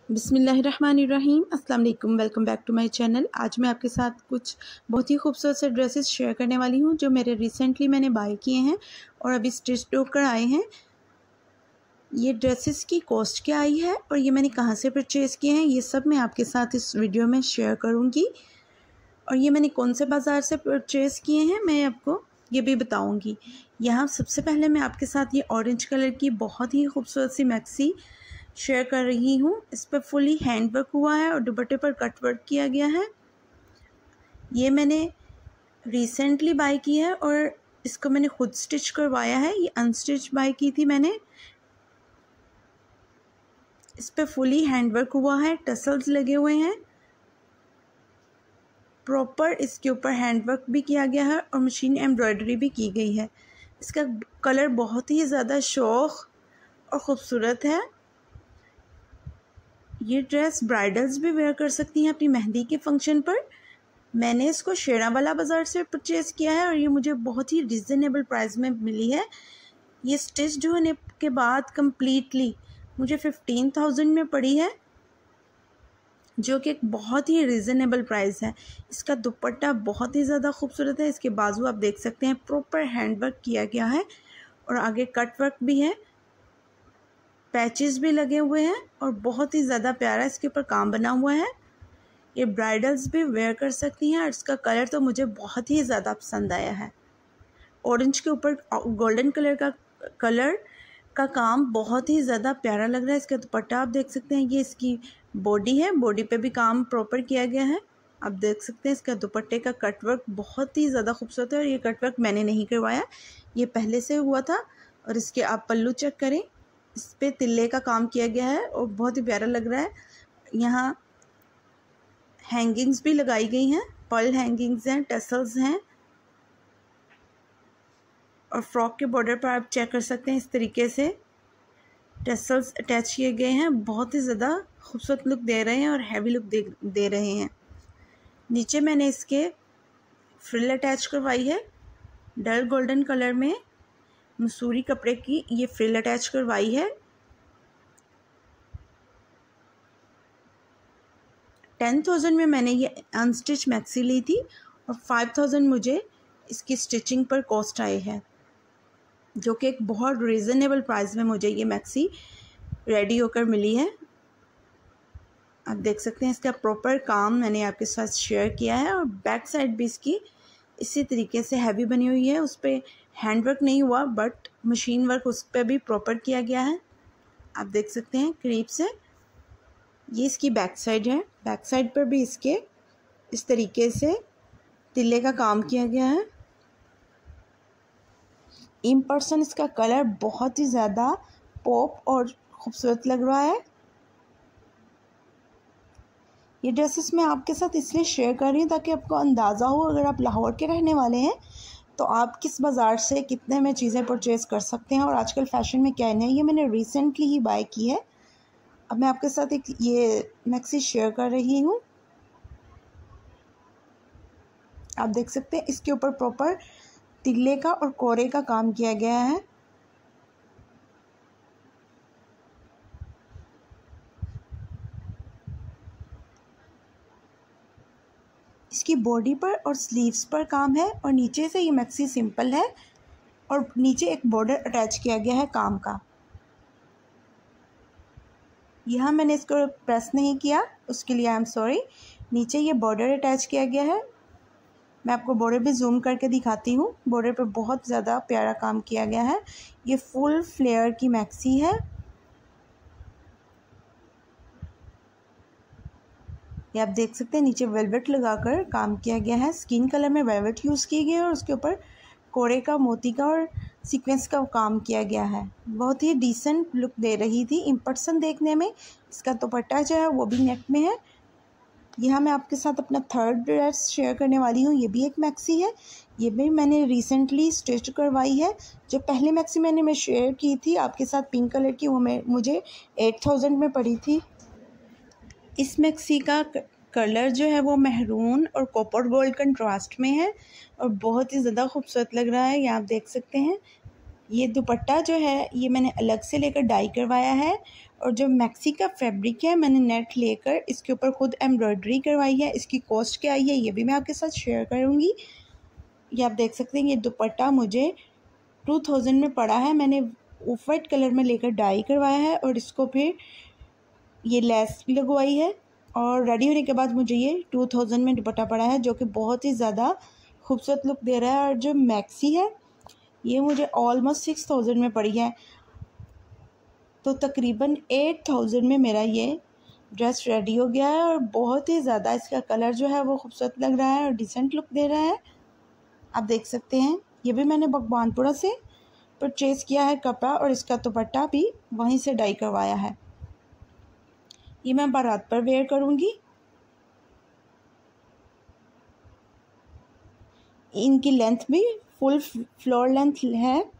बिस्मिल्लाहिर्रहमानिर्रहीम। अस्सलाम वालेकुम। Welcome back to my channel. आज मैं आपके साथ कुछ बहुत ही खूबसूरत से ड्रेसेस शेयर करने वाली हूँ जो मेरे रिसेंटली मैंने बाय किए हैं और अभी स्टिच होकर आए हैं। ये ड्रेसेस की कॉस्ट क्या आई है और ये मैंने कहाँ से परचेज़ किए हैं, ये सब मैं आपके साथ इस वीडियो में शेयर करूँगी। और ये मैंने कौन से बाज़ार से परचेज़ किए हैं मैं आपको ये भी बताऊँगी। यहाँ सबसे पहले मैं आपके साथ ये ऑरेंज कलर की बहुत ही खूबसूरत सी मैक्सी शेयर कर रही हूँ। इस पर फुली हैंड वर्क हुआ है और दुपट्टे पर कट वर्क किया गया है। ये मैंने रिसेंटली बाय की है और इसको मैंने खुद स्टिच करवाया है। ये अनस्टिच बाय की थी मैंने। इस पर फुली हैंड वर्क हुआ है, टसल्स लगे हुए हैं, प्रॉपर इसके ऊपर हैंड वर्क भी किया गया है और मशीन एम्ब्रॉयडरी भी की गई है। इसका कलर बहुत ही ज़्यादा शौक और ख़ूबसूरत है। ये ड्रेस ब्राइडल्स भी वेयर कर सकती हैं अपनी मेहंदी के फंक्शन पर। मैंने इसको शेरावाला बाज़ार से परचेज़ किया है और ये मुझे बहुत ही रिजनेबल प्राइस में मिली है। ये स्टिच होने के बाद कम्प्लीटली मुझे 15,000 में पड़ी है, जो कि एक बहुत ही रिजनेबल प्राइस है। इसका दुपट्टा बहुत ही ज़्यादा खूबसूरत है। इसके बाजू आप देख सकते हैं प्रॉपर हैंड वर्क किया गया है और आगे कट वर्क भी है, पैचेस भी लगे हुए हैं और बहुत ही ज़्यादा प्यारा इसके ऊपर काम बना हुआ है। ये ब्राइडल्स भी वेयर कर सकती हैं और इसका कलर तो मुझे बहुत ही ज़्यादा पसंद आया है। ऑरेंज के ऊपर गोल्डन कलर का काम बहुत ही ज़्यादा प्यारा लग रहा है। इसका दुपट्टा आप देख सकते हैं, ये इसकी बॉडी है, बॉडी पे भी काम प्रॉपर किया गया है। आप देख सकते हैं इसका दुपट्टे का कटवर्क बहुत ही ज़्यादा खूबसूरत है और ये कटवर्क मैंने नहीं करवाया, ये पहले से हुआ था। और इसके आप पल्लू चेक करें, इस पे तिल्ले का काम किया गया है और बहुत ही प्यारा लग रहा है। यहाँ हैंगिंग्स भी लगाई गई हैं, पर्ल हैंगिंग्स हैं, टसल्स हैं और फ्रॉक के बॉर्डर पर आप चेक कर सकते हैं इस तरीके से टसल्स अटैच किए गए हैं। बहुत ही ज़्यादा खूबसूरत लुक दे रहे हैं और हैवी लुक दे रहे हैं। नीचे मैंने इसके फ्रिल अटैच करवाई है, डल गोल्डन कलर में मसूरी कपड़े की ये फ्रिल अटैच करवाई है। 10,000 में मैंने ये अनस्टिच मैक्सी ली थी और 5,000 मुझे इसकी स्टिचिंग पर कॉस्ट आए है, जो कि एक बहुत रिजनेबल प्राइस में मुझे ये मैक्सी रेडी होकर मिली है। आप देख सकते हैं इसका प्रॉपर काम मैंने आपके साथ शेयर किया है और बैक साइड भी इसकी इसी तरीके से हैवी बनी हुई है। उस पर हैंड वर्क नहीं हुआ बट मशीन वर्क उस पर भी प्रॉपर किया गया है। आप देख सकते हैं करीब से, ये इसकी बैक साइड है। बैक साइड पर भी इसके इस तरीके से तिल्ले का काम किया गया है। इन पर्सन इसका कलर बहुत ही ज़्यादा पॉप और ख़ूबसूरत लग रहा है। ये ड्रेसेस मैं आपके साथ इसलिए शेयर कर रही हूँ ताकि आपको अंदाज़ा हो, अगर आप लाहौर के रहने वाले हैं तो आप किस बाज़ार से कितने में चीज़ें परचेज़ कर सकते हैं और आजकल फ़ैशन में क्या है। ये मैंने रिसेंटली ही बाय की है। अब मैं आपके साथ एक ये मैक्सी शेयर कर रही हूँ। आप देख सकते हैं इसके ऊपर प्रॉपर तिल्ले का और कोरे का काम किया गया है। इसकी बॉडी पर और स्लीव्स पर काम है और नीचे से ये मैक्सी सिंपल है और नीचे एक बॉर्डर अटैच किया गया है काम का। यहाँ मैंने इसको प्रेस नहीं किया, उसके लिए आई एम सॉरी। नीचे ये बॉर्डर अटैच किया गया है। मैं आपको बॉर्डर भी जूम करके दिखाती हूँ। बॉर्डर पे बहुत ज़्यादा प्यारा काम किया गया है। ये फुल फ्लेयर की मैक्सी है। ये आप देख सकते हैं नीचे वेलवेट लगाकर काम किया गया है। स्किन कलर में वेलवेट यूज़ की गई है और उसके ऊपर कोरे का, मोती का और सीक्वेंस का काम किया गया है। बहुत ही डिसेंट लुक दे रही थी इन पर्सन देखने में। इसका दुपट्टा जो है वो भी नेट में है। यहाँ मैं आपके साथ अपना थर्ड ड्रेस शेयर करने वाली हूँ। ये भी एक मैक्सी है, ये भी मैंने रिसेंटली स्टिच करवाई है। जो पहले मैक्सी मैं शेयर की थी आपके साथ पिंक कलर की, वो मुझे 8,000 में पड़ी थी। इस मैक्सी का कलर जो है वो महरून और कॉपर गोल्ड कंट्रास्ट में है और बहुत ही ज़्यादा खूबसूरत लग रहा है। ये आप देख सकते हैं। ये दुपट्टा जो है ये मैंने अलग से लेकर डाई करवाया है, और जो मैक्सी का फैब्रिक है मैंने नेट लेकर इसके ऊपर खुद एम्ब्रॉयडरी करवाई है। इसकी कॉस्ट क्या आई है ये भी मैं आपके साथ शेयर करूँगी। ये आप देख सकते हैं, ये दुपट्टा मुझे 2000 में पड़ा है। मैंने ऑफ वाइट कलर में लेकर डाई करवाया है और इसको फिर ये लेस लगवाई है, और रेडी होने के बाद मुझे ये 2000 में दुपट्टा पड़ा है, जो कि बहुत ही ज़्यादा खूबसूरत लुक दे रहा है। और जो मैक्सी है ये मुझे ऑलमोस्ट 6000 में पड़ी है, तो तकरीबन 8000 में मेरा ये ड्रेस रेडी हो गया है। और बहुत ही ज़्यादा इसका कलर जो है वो खूबसूरत लग रहा है और डिसेंट लुक दे रहा है। आप देख सकते हैं, ये भी मैंने भगवानपुरा से परचेज़ किया है कपड़ा, और इसका दुपट्टा भी वहीं से डाई करवाया है। ये मैं बारात पर वेयर करूँगी। इनकी लेंथ भी फुल फ्लोर लेंथ है,